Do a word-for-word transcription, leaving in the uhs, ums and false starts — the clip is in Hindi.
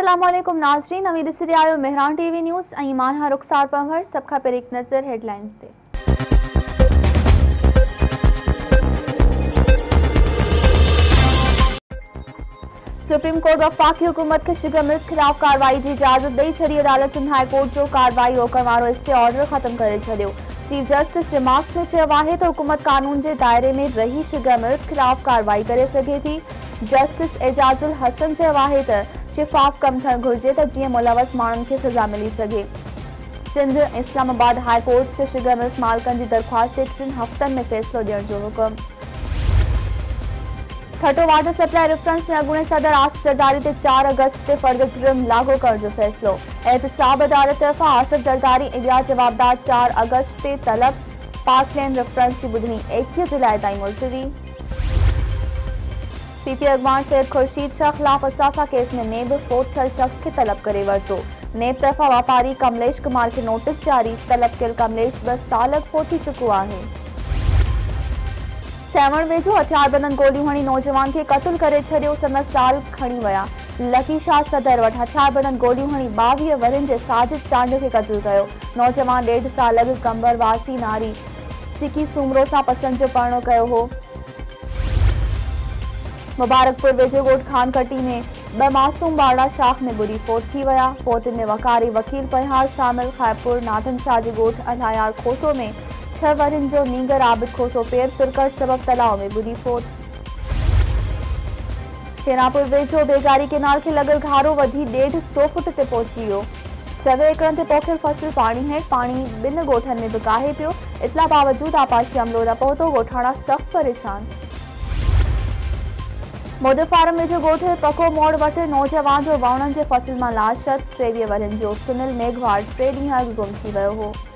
अस्सलामुअलैकुम नाज़रीन, नवी ॾिसी आयो मेहरान टीवी न्यूज़ ऐं मां आहियां रुख़सार पंवर। सब खां पहिरीं हिकु नज़र हेडलाइंस ते। सुप्रीम कोर्ट वफ़ाक़ी हुकूमत खे शुगर मिल्स ख़िलाफ़ कार्रवाई की इजाज़त ॾेई छॾी। अदालत सिंध हाई कोर्ट जो कार्रवाई रोकण वारो स्टे ऑर्डर ख़त्म करे छॾियो। चीफ जस्टिस रिमार्क्स में चयो आहे त हुकूमत कानून के दायरे में रही शुगर मिल्स ख़िलाफ़ कार्रवाई करे सघे थी। जस्टिस एजाजुल हसन चयो आहे त शिफ़ाफ़ कम थियणु घुरिजे त जीअं मुलवस माण्हुनि खे सज़ा मिली सघे। सिंध इस्लामाबाद हाई कोर्ट से शुगर मिल्स मालिकनि जी दरख़्वास्त ते टिनि हफ़्तनि में फ़ैसिलो ॾियण जो हुकुम। ठटो वाटर सप्लाई रेफरेंस में अॻूणे सदर आसिफ जरदारी ते चार अगस्त ते फर्द जुर्म लागू करण जो फ़ैसिलो। एहतसाब अदालत तरफ़ां आसिफ जरदारी ऐं ॿिया जवाबदार चार अगस्त ते तलब पाक लेन रेफरेंस की ॿुधणी एकवीह जुलाई ताईं मुलतवी। पीपी अगवान सैयद खुर्शीद शाह ख़िलाफ़ असासा केस में नेब फोर्थ थियल शख़्स खे तलब करे वरितो। नेब तरफ़ां वापारी कमलेश कुमार के नोटिस जारी। तलब कयल कमलेश बस साल अॻु फोटी चुको आहे। सेवण वेझो हथियारबंदनि गोलियूं हणी नौजवान के कत्ल करे छॾियो। संदसि साल खणी विया। लकी शाह सदर वटि हथियारबंदनि गोलियूं हणी ॿावीह वरनि जे साजिद चांड के कत्ल कयो। नौजवान ॾेढ साल अॻु कंबर वासी नारी सिकी सूमरो सां पसंदि जो परणो कयो हो। मुबारकपुर वेझो ॻोठ खानकटी में ॿ मासूम ॿारड़ा शाख में बुरी फोत थी विया। फोतुनि में वकारी वकील पहिहार शामिल। ख़ैरपुर नाथन शाह जे ॻोठ अलायार खोसो में छह वरनि जो नींगर आबिद खोसो पेर फिरकट सबब तलाव में बुरी फोत। शेरापुर वेझो बेगारी केनाल के लॻल घारो वधी ॾेढ सौ फुट ते पहुची वियो। सवे एकड़नि ते पोखियल फसल पाणी हेठि। पाणी ॿिनि ॻोठनि में बि काहे पियो। इतला बावजूदि आपाशी अमलो न पहुतो। ॻोठाणा सख़्त परेशान। मोदी फार्म वेझो ॻोठ पको मोड़ वटि नौजवान जो वणनि जे फसल मां लाश टेवीह वरनि जो सुनिल मेघवाड़ टे ॾींहं अॻु गुम थी वियो हो।